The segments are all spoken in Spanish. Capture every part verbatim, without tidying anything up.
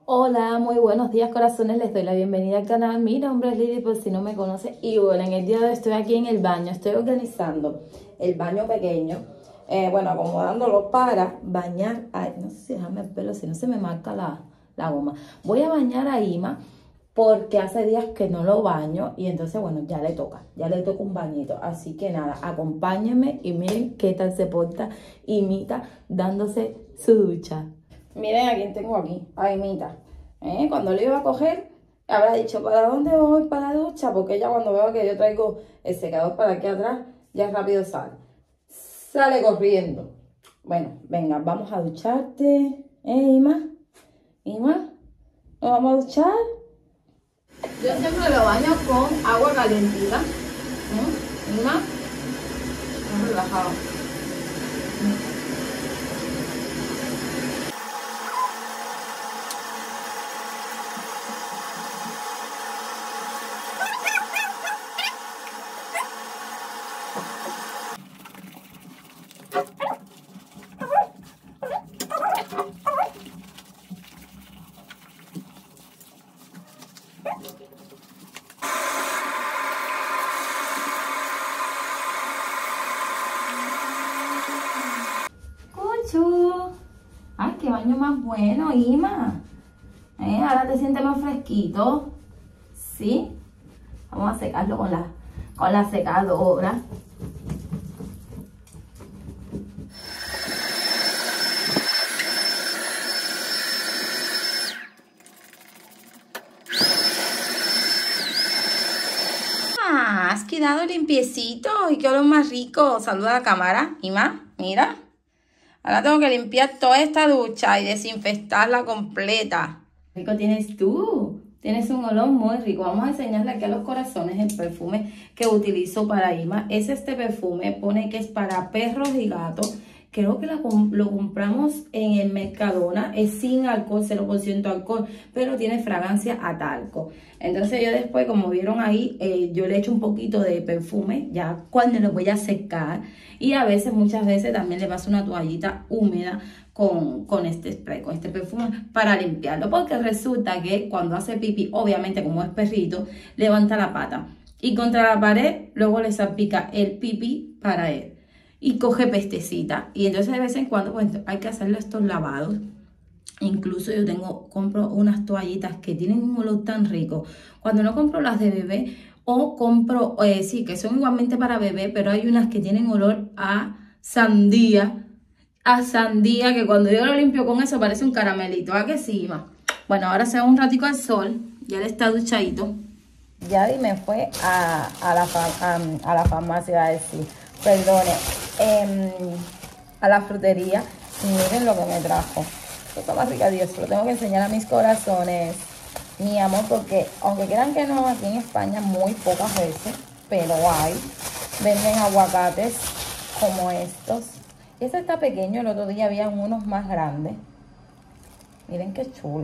Hola, muy buenos días corazones, les doy la bienvenida al canal. Mi nombre es Lidy por si no me conoce. Y bueno, en el día de hoy estoy aquí en el baño, estoy organizando el baño pequeño, eh, bueno, acomodándolo para bañar. Ay, no sé si déjame el pelo, si no se me marca la, la goma. Voy a bañar a Ima porque hace días que no lo baño y entonces bueno, ya le toca, ya le toca un bañito. Así que nada, acompáñenme y miren qué tal se porta Imita dándose su ducha. Miren a quién tengo aquí, a Imita. ¿Eh? Cuando le iba a coger, habrá dicho, ¿para dónde voy? Para la ducha, porque ella cuando veo que yo traigo el secador para aquí atrás, ya rápido sale. Sale corriendo. Bueno, venga, vamos a ducharte. ¿Eh, Ima? ¿Ima? ¿Nos vamos a duchar? Yo siempre lo baño con agua calientita. ¿Eh? Ima, muy relajado. Cuchu. Ay, qué baño más bueno, Ima. ¿Eh? Ahora te sientes más fresquito. ¿Sí? Vamos a secarlo con la, con la secadora. Ah, has quedado limpiecito y qué olor más rico. Saluda a la cámara, Ima, mira. Ahora tengo que limpiar toda esta ducha y desinfectarla completa. ¿Qué rico tienes tú? Tienes un olor muy rico. Vamos a enseñarle aquí a los corazones el perfume que utilizo para Ima. Es este perfume, pone que es para perros y gatos. Creo que la, lo compramos en el Mercadona. Es sin alcohol, cero por ciento alcohol, pero tiene fragancia a talco. Entonces yo después, como vieron ahí, eh, yo le echo un poquito de perfume ya cuando lo voy a secar. Y a veces, muchas veces también le paso una toallita húmeda con, con este spray, con este perfume para limpiarlo. Porque resulta que cuando hace pipí, obviamente como es perrito, levanta la pata. Y contra la pared, luego le salpica el pipí para él. Y coge pestecita. Y entonces de vez en cuando pues, hay que hacerle estos lavados. Incluso yo tengo, compro unas toallitas que tienen un olor tan rico. Cuando no compro las de bebé, o compro, eh, sí, que son igualmente para bebé, pero hay unas que tienen olor a sandía. A sandía, que cuando yo lo limpio con eso parece un caramelito. ¿A qué sí, Ima? Bueno, ahora se va un ratico al sol. Ya le está duchadito. Ya me fue a, a, la, a, a la farmacia a decir, perdone, eh, a la frutería. Y miren lo que me trajo. Esto más rica, Dios, lo tengo que enseñar a mis corazones, mi amor, porque aunque crean que no, aquí en España muy pocas veces, pero hay, venden aguacates como estos. Este está pequeño, el otro día había unos más grandes. Miren qué chulo.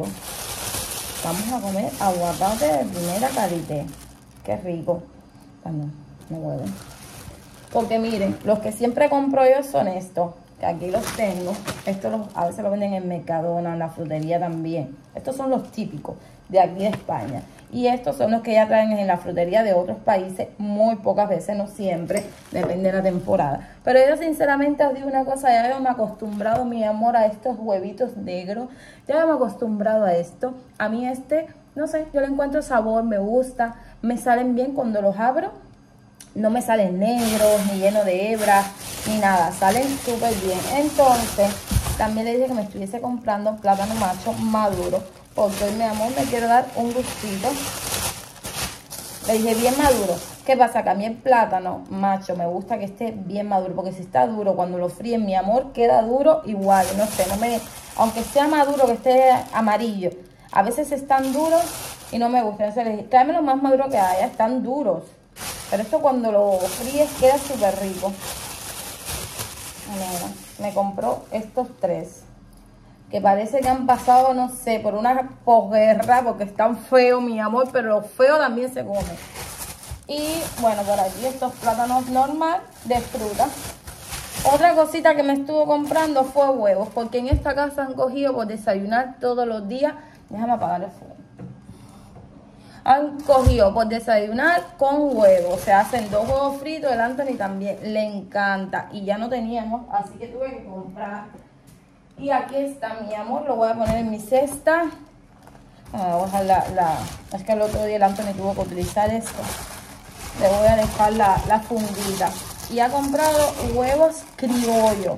Vamos a comer aguacate de primera calidad. Qué rico. Ah, no, no hueven. Porque miren, los que siempre compro yo son estos, que aquí los tengo. Estos los, a veces los venden en Mercadona, en la frutería también. Estos son los típicos de aquí de España. Y estos son los que ya traen en la frutería de otros países, muy pocas veces, no siempre, depende de la temporada. Pero yo sinceramente os digo una cosa, ya me he acostumbrado, mi amor, a estos huevitos negros. Ya me he acostumbrado a esto. A mí este, no sé, yo le encuentro sabor, me gusta, me salen bien cuando los abro. No me salen negros, ni llenos de hebras, ni nada. Salen súper bien. Entonces, también le dije que me estuviese comprando un plátano macho maduro. Porque hoy, mi amor, me quiero dar un gustito. Le dije bien maduro. ¿Qué pasa? Que a mí el plátano macho me gusta que esté bien maduro. Porque si está duro, cuando lo fríen, mi amor, queda duro igual. No sé, no me... Aunque sea maduro, que esté amarillo. A veces están duros y no me gusta. Entonces le dije, tráeme lo más maduro que haya. Están duros. Pero esto cuando lo fríes queda súper rico. Mira, me compró estos tres. Que parece que han pasado, no sé, por una posguerra. Porque están feos, mi amor. Pero lo feo también se come. Y bueno, por aquí estos plátanos normal de fruta. Otra cosita que me estuvo comprando fue huevos, porque en esta casa han cogido por desayunar todos los días. Déjame apagar el fuego. Han cogido por desayunar con huevos. Se hacen dos huevos fritos. El Anthony también le encanta. Y ya no teníamos, así que tuve que comprar. Y aquí está, mi amor. Lo voy a poner en mi cesta. Ah, voy a dejar la, la... Es que el otro día el Anthony tuvo que utilizar esto. Le voy a dejar la, la fundita. Y ha comprado huevos criollos.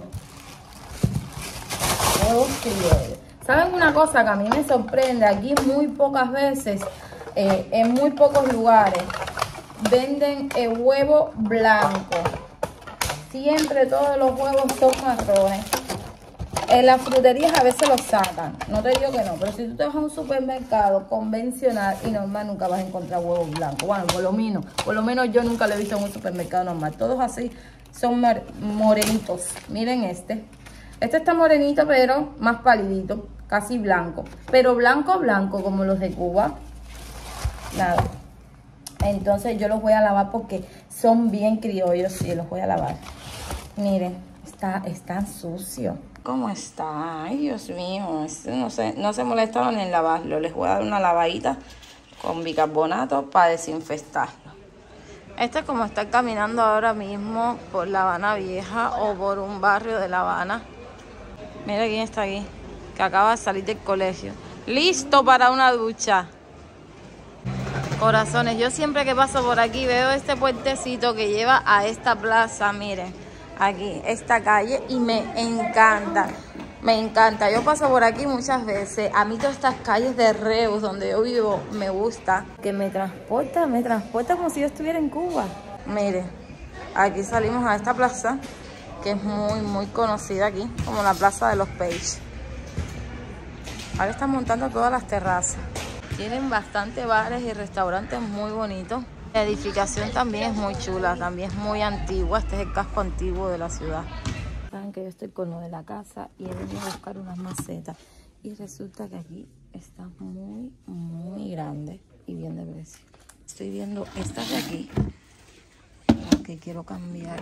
Huevos criollos. ¿Saben una cosa que a mí me sorprende? Aquí muy pocas veces, eh, en muy pocos lugares, venden el huevo blanco. Siempre todos los huevos son marrones. En las fruterías a veces los sacan. No te digo que no, pero si tú te vas a un supermercado convencional y normal, nunca vas a encontrar huevos blancos. Bueno, por lo menos, por lo menos yo nunca lo he visto en un supermercado normal. Todos así son morenitos. Miren este. Este está morenito, pero más palidito, casi blanco. Pero blanco, blanco, como los de Cuba. Nada. Entonces yo los voy a lavar porque son bien criollos. Sí, los voy a lavar. Miren, está, están sucios. ¿Cómo está? Ay, Dios mío. Este no, se, no se molestaron en lavarlo. Les voy a dar una lavadita con bicarbonato para desinfectarlo. Este es como estar caminando ahora mismo por La Habana Vieja o por un barrio de La Habana. Mira quién está aquí, que acaba de salir del colegio. Listo para una ducha. Corazones, yo siempre que paso por aquí veo este puentecito que lleva a esta plaza, miren. Aquí, esta calle, y me encanta, me encanta. Yo paso por aquí muchas veces. A mí todas estas calles de Reus, donde yo vivo, me gusta. Que me transporta, me transporta como si yo estuviera en Cuba. Mire, aquí salimos a esta plaza, que es muy, muy conocida aquí, como la Plaza de los Page. Ahora están montando todas las terrazas. Tienen bastante bares y restaurantes muy bonitos. La edificación también es muy chula, también es muy antigua. Este es el casco antiguo de la ciudad. Saben que yo estoy con lo de la casa y he venido a buscar unas macetas. Y resulta que aquí está muy, muy grande y bien de precio. Estoy viendo estas de aquí, porque quiero cambiar.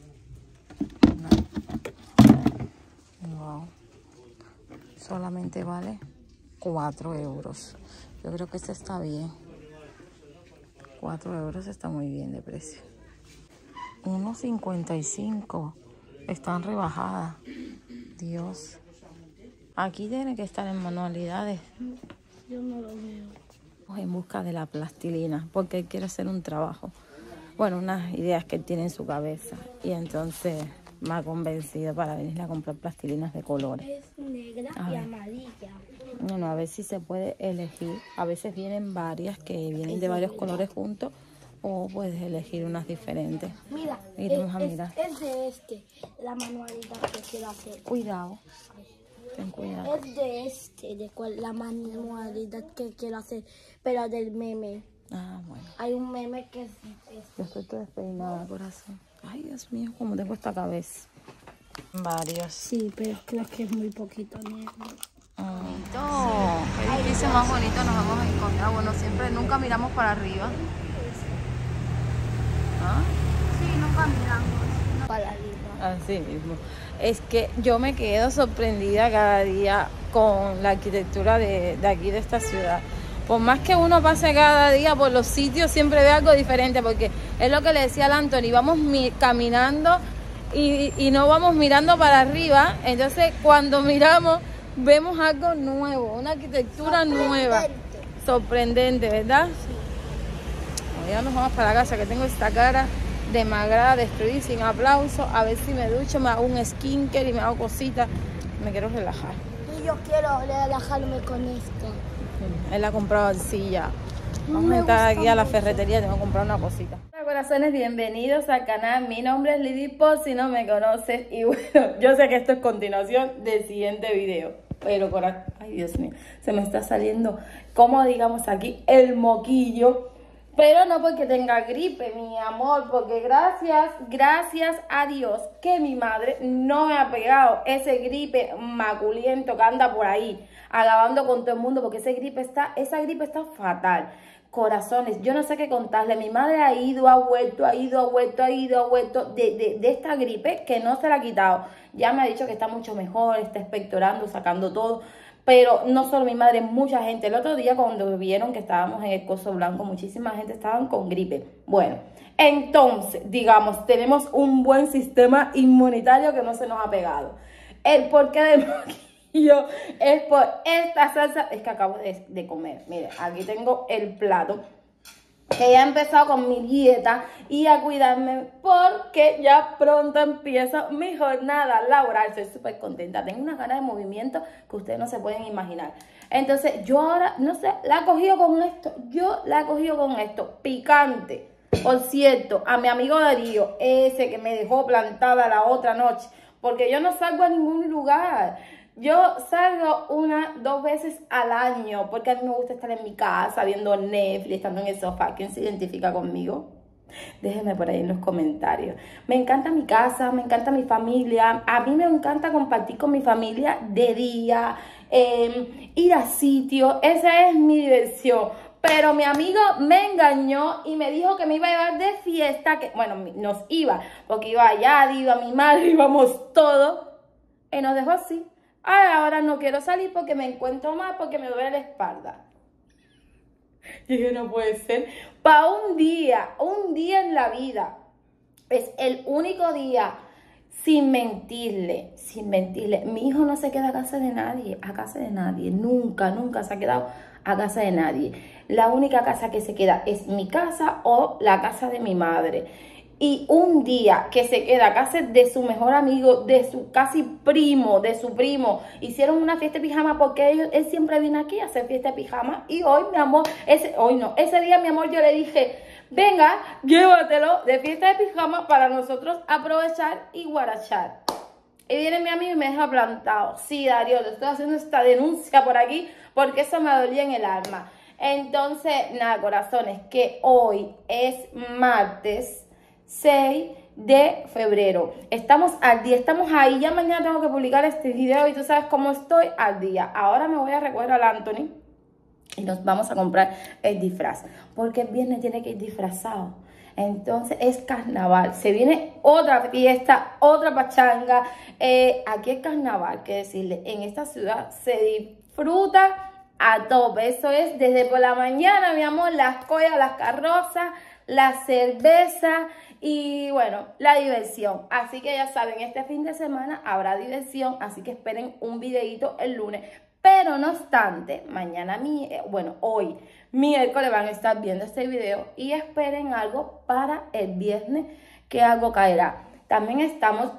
Wow. Solamente vale cuatro euros. Yo creo que este está bien. cuatro euros está muy bien de precio. uno cincuenta y cinco. Están rebajadas. Dios. Aquí tiene que estar en manualidades. Yo no lo veo. En busca de la plastilina, porque él quiere hacer un trabajo. Bueno, unas ideas que él tiene en su cabeza. Y entonces me ha convencido para venir a comprar plastilinas de colores. Es negra y amarilla. Bueno, a ver si se puede elegir. A veces vienen varias que vienen de varios colores juntos, o puedes elegir unas diferentes. Mira, Iremos es, a mirar. Es, es de este, la manualidad que quiero hacer. Cuidado. Ten cuidado. Es de este, de cual, la manualidad que quiero hacer, pero del meme. Ah, bueno. Hay un meme que es... es Yo estoy toda despeinada, corazón. Ay, Dios mío, cómo tengo esta cabeza. Varios. Sí, pero creo que es muy poquito negro. Oh, qué edificio más bonito nos vamos a encontrar. Bueno, siempre, nunca miramos para arriba. ¿Ah? Sí, nunca miramos para arriba. Así mismo. Es que yo me quedo sorprendida cada día con la arquitectura de, de aquí, de esta ciudad. Por más que uno pase cada día por los sitios, siempre ve algo diferente, porque es lo que le decía al Anthony, vamos mi, caminando y, y no vamos mirando para arriba. Entonces, cuando miramos, vemos algo nuevo, una arquitectura nueva. Sorprendente, ¿verdad? Sí. Bueno, ya nos vamos para la casa, que tengo esta cara demagrada, destruida, sin aplauso. A ver si me ducho, me hago un skincare y me hago cositas. Me quiero relajar. Y yo quiero relajarme con esto. Él ha comprado arcilla. Vamos a entrar aquí a la ferretería, tengo que comprar una cosita. Hola corazones, bienvenidos al canal. Mi nombre es Lidy por si no me conoces. Y bueno, yo sé que esto es continuación del siguiente video. Pero corazón, ay Dios mío, se me está saliendo, como digamos aquí, el moquillo. Pero no porque tenga gripe, mi amor, porque gracias, gracias a Dios que mi madre no me ha pegado ese gripe maculiento que anda por ahí, alabando con todo el mundo, porque ese gripe está, esa gripe está fatal. Corazones, yo no sé qué contarle. Mi madre ha ido, ha vuelto, ha ido, ha vuelto, ha ido, ha vuelto de, de, de esta gripe que no se la ha quitado. Ya me ha dicho que está mucho mejor, está expectorando, sacando todo. Pero no solo mi madre, mucha gente. El otro día cuando vieron que estábamos en el Coso Blanco, muchísima gente estaban con gripe. Bueno, entonces, digamos, tenemos un buen sistema inmunitario que no se nos ha pegado. El porqué del moquillo es por esta salsa. Es que acabo de, de comer. Miren, aquí tengo el plato. Que ya he empezado con mi dieta y a cuidarme porque ya pronto empieza mi jornada laboral. Estoy súper contenta. Tengo una gana de movimiento que ustedes no se pueden imaginar. Entonces, yo ahora, no sé, la he cogido con esto. Yo la he cogido con esto. Picante. Por cierto, a mi amigo Darío, ese que me dejó plantada la otra noche, porque yo no salgo a ningún lugar. Yo salgo una, dos veces al año, porque a mí me gusta estar en mi casa, viendo Netflix, estando en el sofá. ¿Quién se identifica conmigo? Déjenme por ahí en los comentarios. Me encanta mi casa, me encanta mi familia. A mí me encanta compartir con mi familia de día, eh, ir a sitios. Esa es mi diversión. Pero mi amigo me engañó y me dijo que me iba a llevar de fiesta, que bueno, nos iba, porque iba allá, iba mi madre, íbamos todos, y nos dejó así. Ay, ahora no quiero salir porque me encuentro mal, porque me duele la espalda. Y dije, no puede ser. Para un día, un día en la vida, es el único día, sin mentirle, sin mentirle. Mi hijo no se queda a casa de nadie, a casa de nadie. Nunca, nunca se ha quedado a casa de nadie. La única casa que se queda es mi casa o la casa de mi madre. Y un día que se queda a casa de su mejor amigo, de su casi primo, de su primo, hicieron una fiesta de pijama porque él, él siempre viene aquí a hacer fiesta de pijama. Y hoy, mi amor, ese, hoy no, ese día, mi amor, yo le dije, venga, llévatelo de fiesta de pijama para nosotros aprovechar y guarachar. Y viene mi amigo y me deja plantado. Sí, Darío, le estoy haciendo esta denuncia por aquí porque eso me dolía en el alma. Entonces, nada, corazones, que hoy es martes seis de febrero. Estamos al día, estamos ahí. Ya mañana tengo que publicar este video y tú sabes cómo estoy al día. Ahora me voy a recoger al Anthony y nos vamos a comprar el disfraz. Porque el viernes tiene que ir disfrazado. Entonces es carnaval. Se viene otra fiesta, otra pachanga. Eh, aquí es carnaval, que decirle, en esta ciudad se disfruta a tope. Eso es desde por la mañana, mi amor, las collas, las carrozas, la cerveza y bueno, la diversión. Así que ya saben, este fin de semana habrá diversión, así que esperen un videito el lunes. Pero no obstante, mañana, bueno, hoy, miércoles van a estar viendo este video y esperen algo para el viernes, que algo caerá. También estamos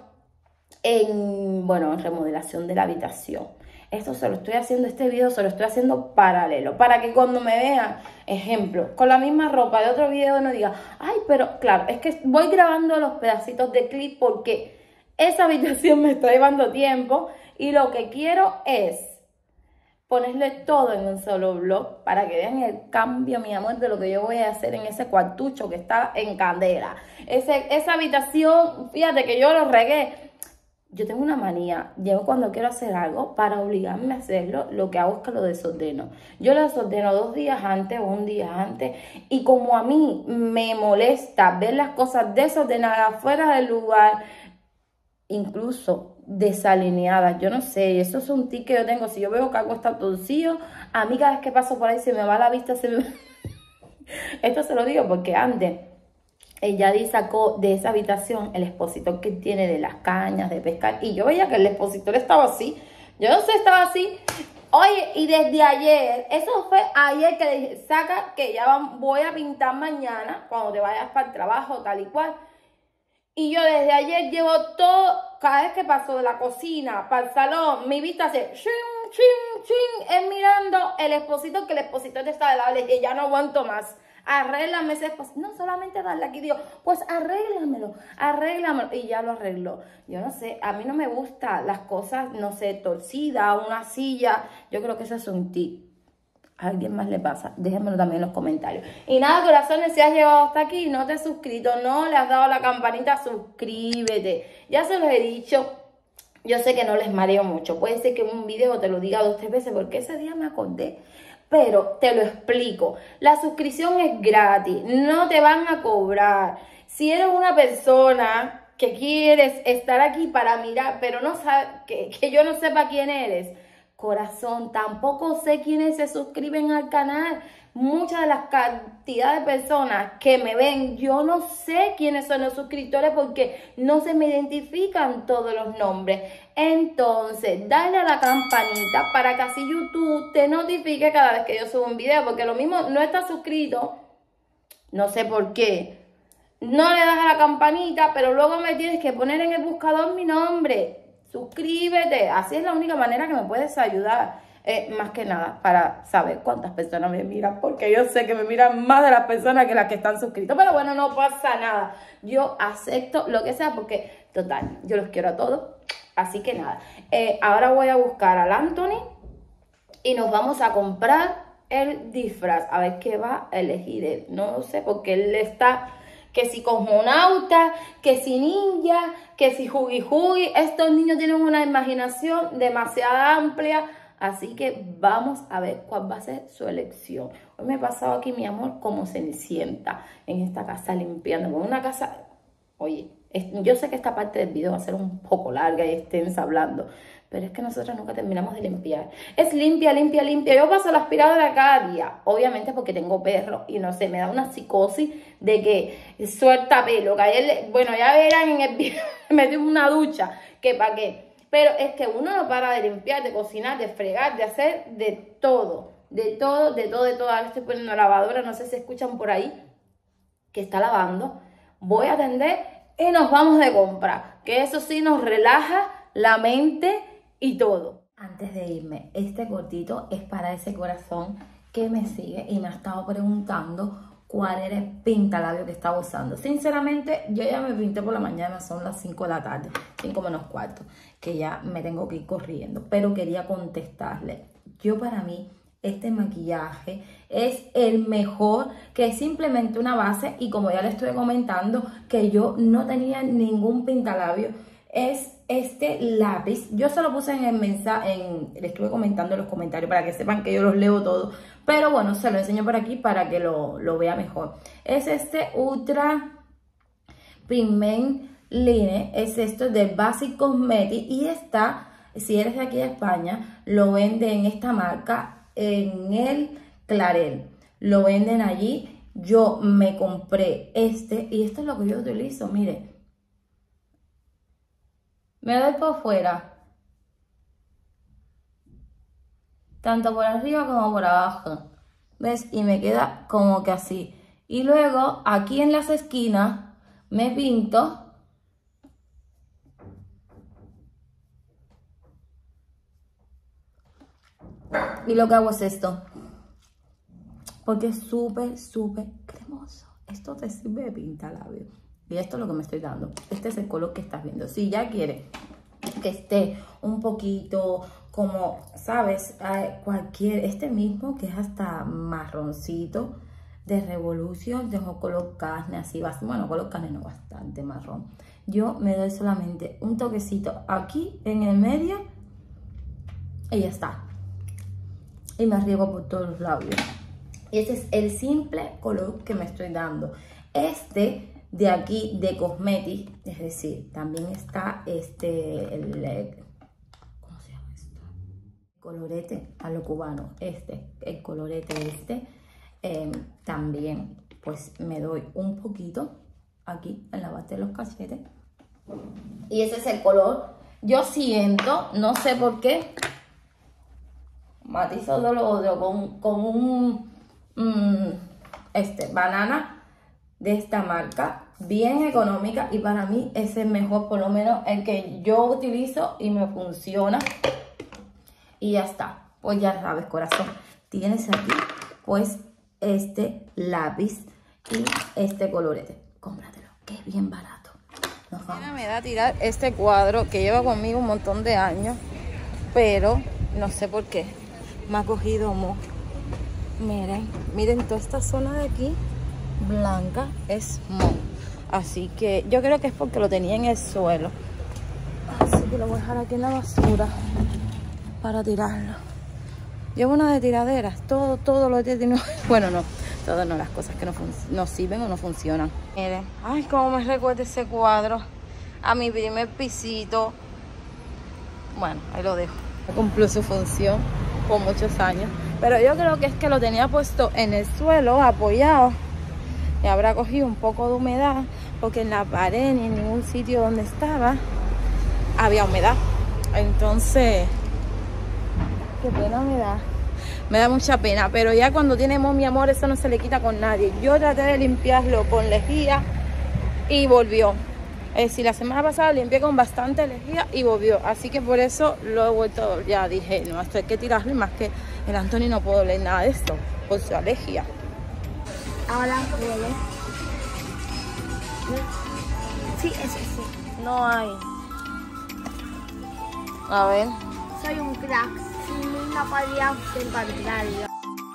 en, bueno, en remodelación de la habitación. Esto se lo estoy haciendo, este video se lo estoy haciendo paralelo, para que cuando me vean, ejemplo, con la misma ropa de otro video no diga, ay, pero claro, es que voy grabando los pedacitos de clip porque esa habitación me está llevando tiempo y lo que quiero es ponerle todo en un solo vlog para que vean el cambio, mi amor, de lo que yo voy a hacer en ese cuartucho que está en candela. Ese, esa habitación, fíjate que yo lo regué. Yo tengo una manía, yo cuando quiero hacer algo, para obligarme a hacerlo, lo que hago es que lo desordeno. Yo lo desordeno dos días antes o un día antes, y como a mí me molesta ver las cosas desordenadas, fuera del lugar, incluso desalineadas, yo no sé, eso es un tic que yo tengo. Si yo veo que algo está torcido, a mí cada vez que paso por ahí se me va la vista, se me... Esto se lo digo porque antes ella sacó de esa habitación el expositor que tiene de las cañas de pescar. Y yo veía que el expositor estaba así. Yo no sé, estaba así. Oye, y desde ayer, eso fue ayer que le dije, saca que ya voy a pintar mañana, cuando te vayas para el trabajo, tal y cual. Y yo desde ayer llevo todo, cada vez que paso de la cocina para el salón, mi vista hace ching, ching, ching, es mirando el expositor, que el expositor está de lado. Le dije, ya no aguanto más. Arréglame ese expositor. No solamente darle aquí, digo, pues arréglamelo, arréglamelo. Y ya lo arregló. Yo no sé, a mí no me gustan las cosas, no sé, torcidas, una silla. Yo creo que eso es un tip. ¿A alguien más le pasa? Déjenmelo también en los comentarios. Y nada, corazones, si has llegado hasta aquí y no te has suscrito, no le has dado la campanita, suscríbete. Ya se los he dicho. Yo sé que no les mareo mucho. Puede ser que en un video te lo diga dos o tres veces porque ese día me acordé. Pero te lo explico. La suscripción es gratis. No te van a cobrar. Si eres una persona que quieres estar aquí para mirar, pero no sabe, que, que yo no sepa quién eres, corazón, tampoco sé quiénes se suscriben al canal. Muchas de las cantidades de personas que me ven, yo no sé quiénes son los suscriptores porque no se me identifican todos los nombres. Entonces, dale a la campanita para que así YouTube te notifique cada vez que yo subo un video, porque lo mismo no estás suscrito, no sé por qué. No le das a la campanita, pero luego me tienes que poner en el buscador mi nombre. Suscríbete. Así es la única manera que me puedes ayudar. Eh, más que nada para saber cuántas personas me miran, porque yo sé que me miran más de las personas que las que están suscritas. Pero bueno, no pasa nada. Yo acepto lo que sea porque, total, yo los quiero a todos. Así que nada. Eh, ahora voy a buscar al Anthony y nos vamos a comprar el disfraz. A ver qué va a elegir él. No sé, porque él está... que si cosmonauta, que si ninja, que si jugi jugi. Estos niños tienen una imaginación demasiado amplia. Así que vamos a ver cuál va a ser su elección. Hoy me he pasado aquí, mi amor, como Cenicienta en esta casa limpiando. Con una casa, oye, es, yo sé que esta parte del video va a ser un poco larga y extensa hablando, pero es que nosotros nunca terminamos de limpiar. Es limpia, limpia, limpia. Yo paso la aspiradora cada día. Obviamente porque tengo perro y no sé, me da una psicosis de que suelta pelo. Que ayer, bueno, ya verán en el video, me metí una ducha, que para qué. Pero es que uno no para de limpiar, de cocinar, de fregar, de hacer de todo. De todo, de todo, de todo. Ahora estoy poniendo la lavadora, no sé si escuchan por ahí que está lavando. Voy a atender y nos vamos de compra. Que eso sí nos relaja la mente y todo. Antes de irme, este cortito es para ese corazón que me sigue y me ha estado preguntando cuál era el pintalabio que estaba usando. Sinceramente, yo ya me pinté por la mañana, son las cinco de la tarde, cinco menos cuarto, que ya me tengo que ir corriendo, pero quería contestarle. Yo para mí, este maquillaje es el mejor, que es simplemente una base y como ya le estoy comentando, que yo no tenía ningún pintalabio, es este lápiz. Yo se lo puse en el mensaje, en, le estuve comentando en los comentarios para que sepan que yo los leo todos. Pero bueno, se lo enseño por aquí para que lo, lo vea mejor. Es este Ultra Pigment Line. Es esto de Basic Cosmetics. Y está, si eres de aquí de España, lo venden en esta marca, en el Clarel. Lo venden allí. Yo me compré este y esto es lo que yo utilizo, mire. Me doy por fuera, tanto por arriba como por abajo, ¿ves? Y me queda como que así. Y luego aquí en las esquinas me pinto y lo que hago es esto, porque es súper, súper cremoso. Esto te sirve de pintalabio. Y esto es lo que me estoy dando. Este es el color que estás viendo. Si ya quieres que esté un poquito como, ¿sabes? Cualquier, este mismo que es hasta marroncito de Revolution. Tengo color carne, así, bueno, color carne no, bastante marrón. Yo me doy solamente un toquecito aquí en el medio y ya está. Y me riego por todos los labios. Y ese es el simple color que me estoy dando. Este de aquí de Cosmetics, es decir, también está este, el, ¿cómo se llama esto? Colorete a lo cubano, este, el colorete este, eh, también pues me doy un poquito aquí en la base de los cachetes. Y ese es el color. Yo siento, no sé por qué, matizo de lo otro con, con un, mm, este, banana de esta marca, bien económica, y para mí es el mejor, por lo menos el que yo utilizo y me funciona. Y ya está. Pues ya sabes, corazón, tienes aquí pues este lápiz y este colorete. Cómpratelo, que es bien barato. Nos vamos. Me da a tirar este cuadro que lleva conmigo un montón de años, pero no sé por qué me ha cogido mo. Miren, miren toda esta zona de aquí blanca es mo, así que yo creo que es porque lo tenía en el suelo. Así. Y lo voy a dejar aquí en la basura para tirarlo. Llevo una de tiraderas, todo, todo lo que tiene. Bueno, no, todo no, las cosas que no, no sirven o no funcionan. Miren, ay, cómo me recuerda ese cuadro a mi primer pisito. Bueno, ahí lo dejo. Cumplió su función por muchos años, pero yo creo que es que lo tenía puesto en el suelo, apoyado, y habrá cogido un poco de humedad, porque en la pared ni en ningún sitio donde estaba había humedad. Entonces, qué pena me da. Me da mucha pena, pero ya cuando tiene mi amor, eso no se le quita con nadie. Yo traté de limpiarlo con lejía y volvió. Es decir, la semana pasada limpié con bastante lejía y volvió. Así que por eso lo he vuelto, ya dije, no, esto hay que tirarlo. Y más que el Anthony no puedo leer nada de esto por su alergia. Ahora huele. Sí, eso sí. No hay. A ver. Soy un crack. Sin mí no podría encontrarlo.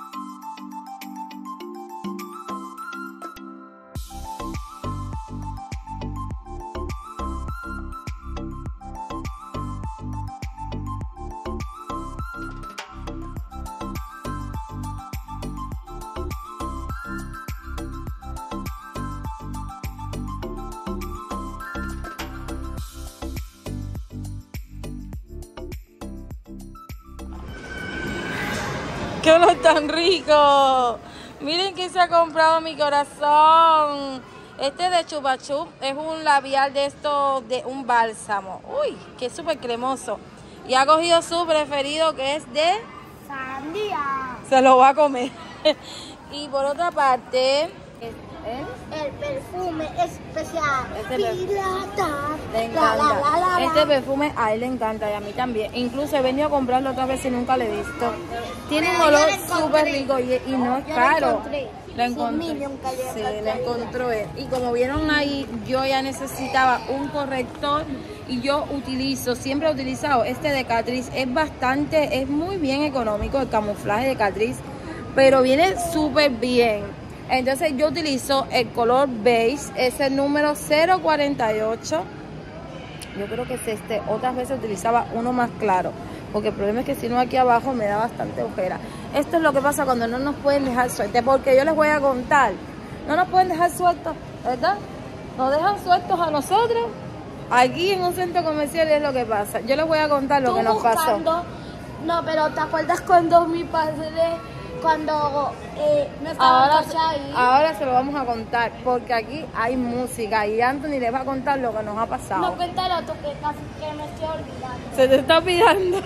¡Qué olor tan rico! Miren que se ha comprado mi corazón. Este de Chupa Chup es un labial de esto, de un bálsamo. Uy, que súper cremoso. Y ha cogido su preferido, que es de Sandía. se lo va a comer. Y por otra parte, ¿es, ¿eh? El perfume especial. Este perfume. Pirata. Le encanta. La, la, la, la, este perfume a él le encanta y a mí también. Incluso he venido a comprarlo otra vez y nunca lo he visto. Tiene un olor súper rico y, y no es caro. Lo encontré. Sí, lo encontró él. Y como vieron ahí, yo ya necesitaba un corrector y yo utilizo, siempre he utilizado este de Catrice. Es bastante, es muy bien económico el camuflaje de Catrice, pero viene súper bien. Entonces yo utilizo el color beige, es el número cero cuarenta y ocho. Yo creo que es este. Otras veces utilizaba uno más claro, porque el problema es que si no aquí abajo me da bastante ojera. Esto es lo que pasa cuando no nos pueden dejar sueltos, porque yo les voy a contar, no nos pueden dejar sueltos, ¿verdad? Nos dejan sueltos a nosotros. Aquí en un centro comercial es lo que pasa. Yo les voy a contar lo que nos pasó. No, pero ¿te acuerdas cuando mi padre... Cuando eh, no estaba ahora, en casa ahí. Ahora se lo vamos a contar, porque aquí hay música y Anthony les va a contar lo que nos ha pasado. No, cuéntalo tú, que casi que me estoy olvidando. Se te está olvidando.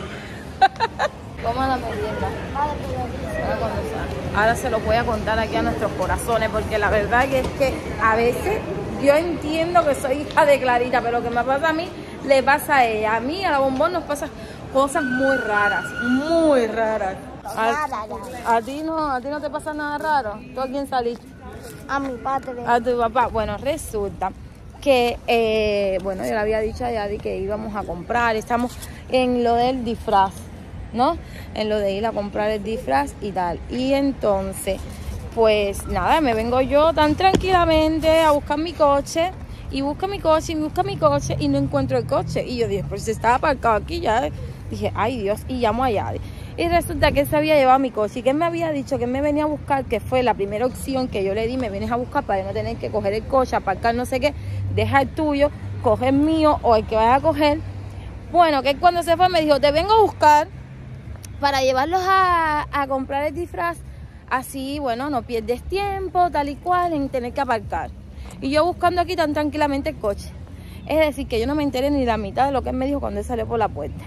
Toma la merienda. Vale, pero... Ahora se lo voy a contar aquí a nuestros corazones, porque la verdad que es que a veces yo entiendo que soy hija de Clarita, pero lo que me pasa a mí, le pasa a ella. A mí, a la Bombón, nos pasan cosas muy raras, muy raras. A, a ti no, a ti no te pasa nada raro. ¿Tú a quién saliste? A mi padre. A tu papá. Bueno, resulta que, eh, bueno, yo le había dicho a Yadi que íbamos a comprar. Estamos en lo del disfraz, ¿no? En lo de ir a comprar el disfraz y tal. Y entonces, pues nada, me vengo yo tan tranquilamente a buscar mi coche. Y busco mi coche, y busco mi coche y no encuentro el coche. Y yo dije, pues se estaba aparcado aquí ya. Dije, ay Dios, y llamo a Yadi. Y resulta que él se había llevado mi coche y que él me había dicho que él me venía a buscar, que fue la primera opción que yo le di, me vienes a buscar para no tener que coger el coche, aparcar no sé qué, deja el tuyo, coge el mío o el que vaya a coger. Bueno, que cuando se fue me dijo, te vengo a buscar para llevarlos a, a comprar el disfraz, así, bueno, no pierdes tiempo, tal y cual, en tener que aparcar. Y yo buscando aquí tan tranquilamente el coche. Es decir, que yo no me enteré ni la mitad de lo que él me dijo cuando él salió por la puerta.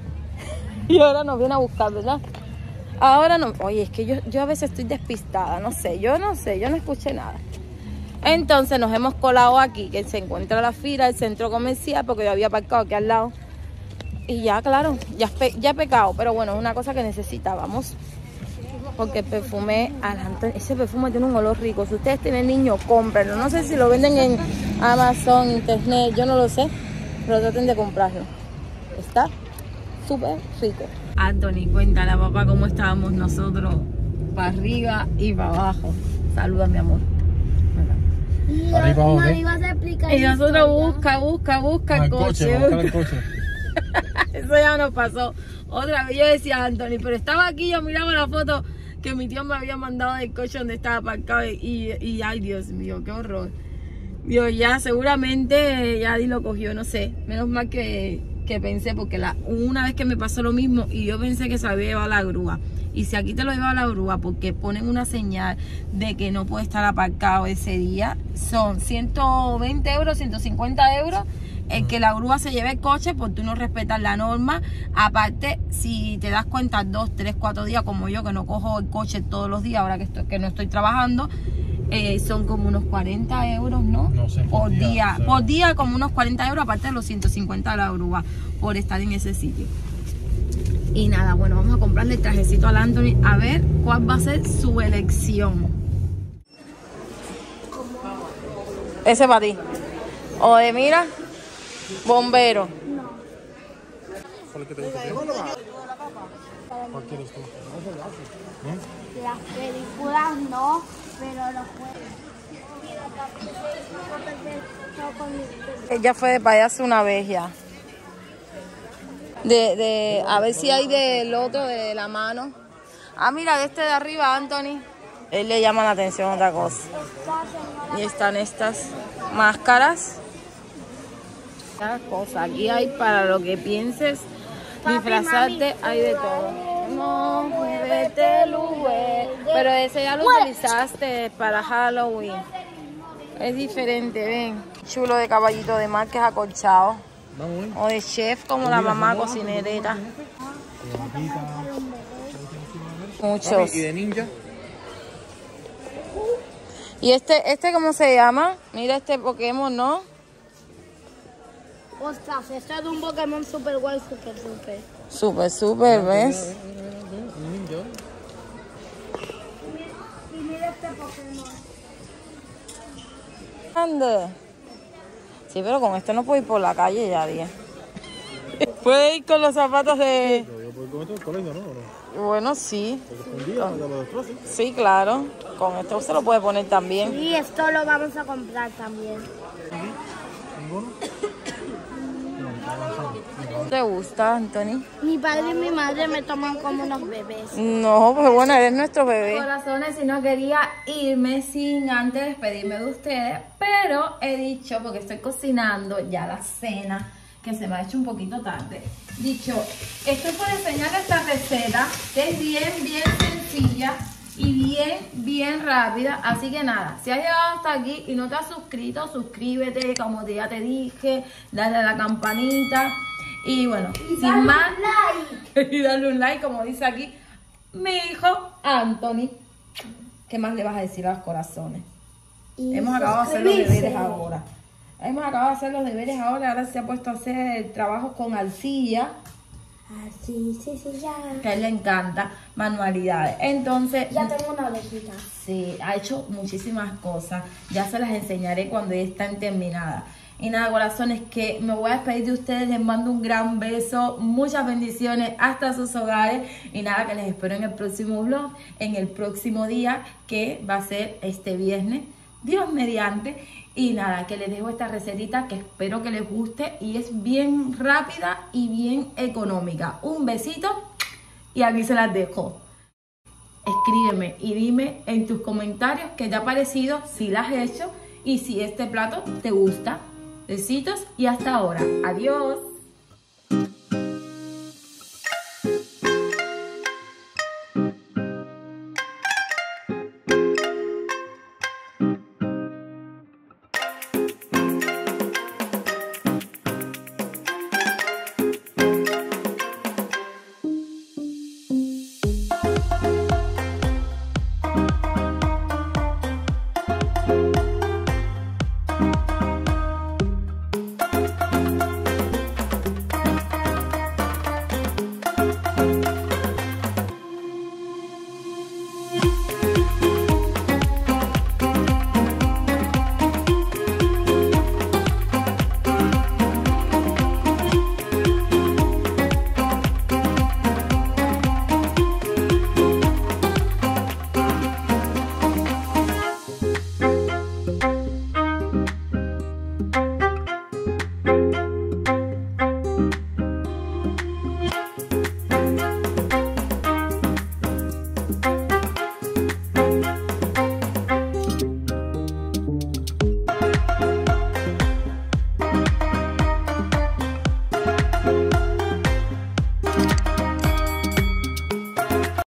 Y ahora nos viene a buscar, ¿verdad? Ahora no. Oye, es que yo, yo a veces estoy despistada, no sé, yo no sé, yo no escuché nada. Entonces nos hemos colado aquí, que se encuentra la fila, el centro comercial, porque yo había aparcado aquí al lado. Y ya, claro, ya, ya he pecado, pero bueno, es una cosa que necesitábamos. Porque el perfume, ese perfume tiene un olor rico. Si ustedes tienen niños, cómprenlo. No sé si lo venden en Amazon, Internet, yo no lo sé, pero traten de comprarlo. Está súper rico. Anthony, cuéntale a papá cómo estábamos nosotros, para arriba y para abajo. Saluda, mi amor. Y, arriba, no ¿eh? ibas a explicar. Y nosotros busca, busca, busca el coche. coche, busca el coche. Eso ya nos pasó. Otra vez yo decía, Anthony, pero estaba aquí, yo miraba la foto que mi tío me había mandado del coche donde estaba aparcado y, y ay, Dios mío, qué horror. Dios, ya seguramente ya Adi lo cogió, no sé. Menos mal que, que pensé, porque la, una vez que me pasó lo mismo y yo pensé que se había llevado la grúa. Y si aquí te lo lleva la grúa porque ponen una señal de que no puede estar aparcado ese día, son ciento veinte euros, ciento cincuenta euros el que la grúa se lleve el coche por tú no respetas la norma. Aparte, si te das cuenta, dos, tres, cuatro días como yo, que no cojo el coche todos los días, ahora que, estoy, que no estoy trabajando, eh, son como unos cuarenta euros, ¿no? No sé, por día. día o sea, por día como unos cuarenta euros, aparte de los ciento cincuenta de la grúa, por estar en ese sitio. Y nada, bueno, vamos a comprarle el trajecito al Anthony a ver cuál va a ser su elección. Ese para ti. O de mira, bombero. No. ¿Cuál es que te gusta? ¿Cuál quieres tú? ¿Eh? Las películas no, pero los juegos. Ella fue de payaso una vez ya. De, de, a ver si hay del otro, de la mano. Ah, mira, de este de arriba, Anthony. Él le llama la atención otra cosa. Y están estas máscaras. Cada cosa. Aquí hay para lo que pienses. Disfrazarte, hay de todo. No, muévete, Lue. Pero ese ya lo utilizaste para Halloween. Es diferente, ven. Chulo de caballito de mar que es acolchado. O de chef como la mamá cocinereta. Muchos. ¿Y de ninja? ¿Y este, este cómo se llama? Mira este Pokémon, ¿no? Ostras, esto es de un Pokémon super guay, super, super. Súper, súper, ¿ves? Ninja. Y mira este Pokémon. Ande. Sí, pero con esto no puedo ir por la calle ya, día. Puede ir con los zapatos de... Yo puedo con esto al colegio, ¿no? ¿O no? Bueno, sí. Porque un día ya lo destroce. Sí, claro. Con esto se lo puede poner también. Y esto lo vamos a comprar también. ¿Ninguno? ¿Te gusta, Anthony? Mi padre y mi madre me toman como unos bebés. No, pues bueno, eres nuestro bebé. Corazones, si no quería irme sin antes despedirme de ustedes, pero he dicho, porque estoy cocinando ya la cena, que se me ha hecho un poquito tarde, dicho, estoy por enseñar esta receta, que es bien, bien sencilla y bien, bien rápida, así que nada, si has llegado hasta aquí y no te has suscrito, suscríbete, como ya te dije, dale a la campanita. Y bueno, Y sin más, like. y darle un like, como dice aquí mi hijo Anthony. ¿Qué más le vas a decir a los corazones? Y Hemos acabado de hacer los suscribirse. deberes ahora. Hemos acabado de hacer los deberes ahora. Ahora se ha puesto a hacer trabajos con arcilla, Ah, sí, sí, sí, ya. que a él le encanta, manualidades. Entonces, Ya tengo una orejita. sí, ha hecho muchísimas cosas. Ya se las enseñaré cuando ya estén terminadas. Y nada, corazones, que me voy a despedir de ustedes. Les mando un gran beso, muchas bendiciones hasta sus hogares. Y nada, que les espero en el próximo vlog, en el próximo día, que va a ser este viernes, Dios mediante. Y nada, que les dejo esta recetita que espero que les guste. Y es bien rápida y bien económica. Un besito y aquí se las dejo. Escríbeme y dime en tus comentarios qué te ha parecido, si la has hecho y si este plato te gusta. Besitos y hasta ahora. Adiós.